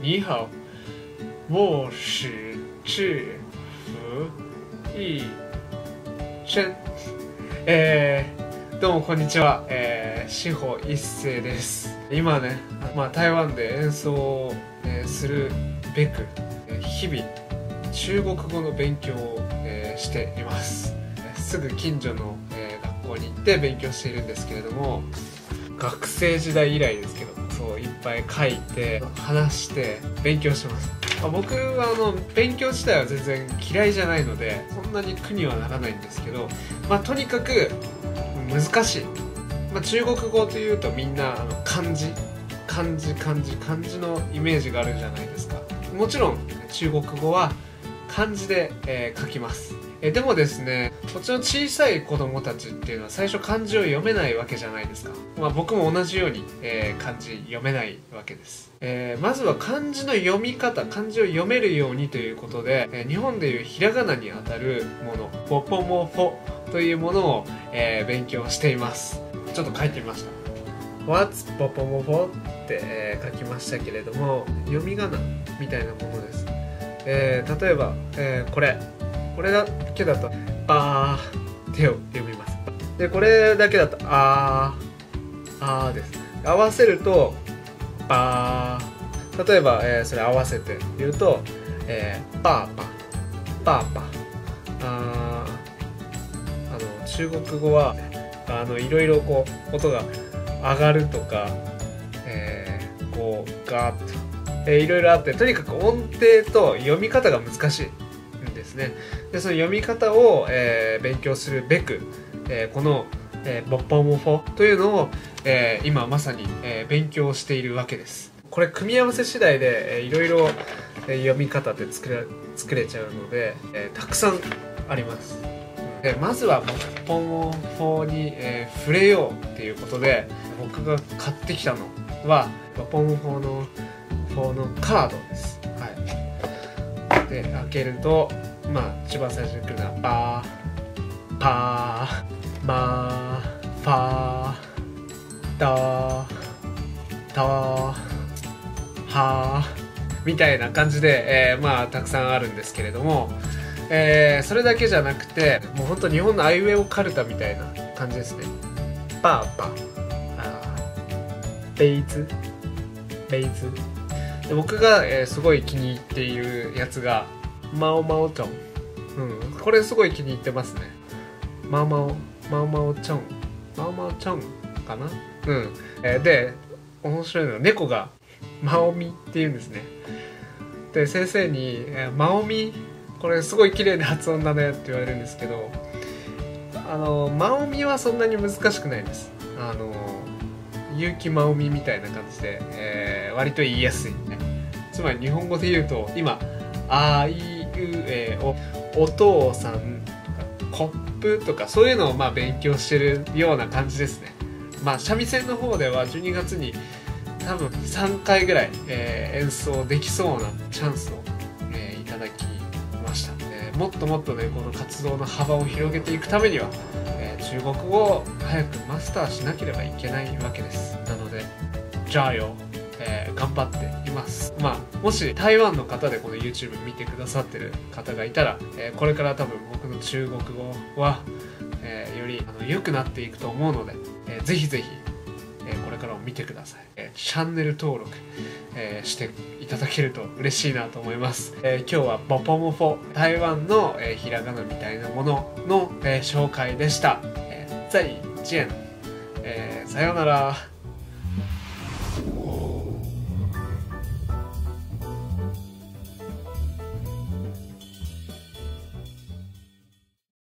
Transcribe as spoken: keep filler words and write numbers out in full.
你好，我是志福一真。えー、どうもこんにちは、えー、志保一世です。今ね、まあ、台湾で演奏を、えー、するべく、えー、日々中国語の勉強を、えー、しています。すぐ近所の、えー、学校に行って勉強しているんですけれども、学生時代以来ですけど、そういっぱい書いて話して勉強します。まあ、僕はあの勉強自体は全然嫌いじゃないのでそんなに苦にはならないんですけど、まあ、とにかく難しい、まあ、中国語というとみんなあの漢字漢字漢字漢字のイメージがあるじゃないですか。もちろん中国語は漢字で、えー、書きます。えでもですね、こっちの小さい子供たちっていうのは最初漢字を読めないわけじゃないですか。まあ、僕も同じように、えー、漢字読めないわけです。えー、まずは漢字の読み方、漢字を読めるようにということで、えー、日本でいうひらがなにあたるもの、ポポモフォというものを、えー、勉強しています。ちょっと書いてみました。What's ポポモフォって、えー、書きましたけれども、読み仮名みたいなものです。えー、例えば、えー、これこれだけだとあーって読みます。でこれだけだとあーあーです。合わせるとあー、例えば、えー、それ合わせて言うと、えー、パーパパーパあー、あの中国語はあのいろいろこう音が上がるとか、えー、こうガーッと、えー、いろいろあって、とにかく音程と読み方が難しいですね。でその読み方を、えー、勉強するべく、えー、この、えー、ボッポモフォというのを、えー、今まさに、えー、勉強しているわけです。これ組み合わせ次第で、えー、いろいろ、えー、読み方で作れ、作れちゃうので、えー、たくさんあります。でまずはボッポモフォに、えー、触れようっていうことで、僕が買ってきたのはボッポモフォのフォのカードです。はい、で開けると、まあ一番最初に来るのはパーパーマーファーダーターハーみたいな感じで、えー、まあたくさんあるんですけれども、えー、それだけじゃなくて、もうほんと日本のアイウェオカルタみたいな感じですね。パーパーあーベイズベイズで僕が、えー、すごい気に入っているやつがマオマオチョン、うん、これすごい気に入ってますね。マオマオマオマオチョンマオマオチョンかな、うん、えー、で面白いのは猫がマオミって言うんですね。で先生に、えー、マオミこれすごい綺麗な発音だねって言われるんですけど、あのマオミはそんなに難しくないです。あの結城まおみみたいな感じで、えー、割と言いやすい、ね、つまり日本語で言うと今あいうえおお父さんとかコップとかそういうのをまあ勉強してるような感じですね。まあ三味線の方ではじゅうにがつに多分さんかいぐらい、えー、演奏できそうなチャンスを、えー、いただきました。えー、もっともっとねこの活動の幅を広げていくためには、えー、中国語を早くマスターしなければいけないわけです。なのでじゃあよ、えー、頑張っています。まあもし台湾の方でこの YouTube 見てくださってる方がいたら、えー、これから多分僕の中国語は、えー、よりあの良くなっていくと思うので、えー、ぜひぜひ、えー、これからも見てください。えー、チャンネル登録、えー、していただけると嬉しいなと思います。えー、今日はボポモフォ台湾の、えー、ひらがなみたいなものの、えー、紹介でした。えー、再见、えー、さようなら。